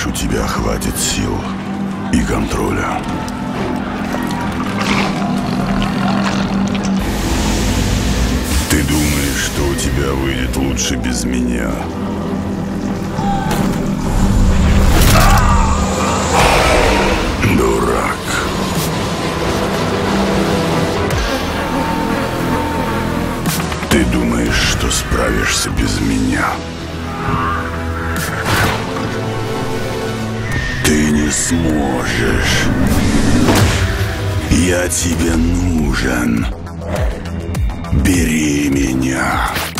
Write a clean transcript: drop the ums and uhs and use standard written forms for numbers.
думаешь, у тебя хватит сил и контроля? Ты думаешь, что у тебя выйдет лучше без меня? Дурак. Ты думаешь, что справишься без меня? Ты не сможешь. Я тебе нужен. Бери меня.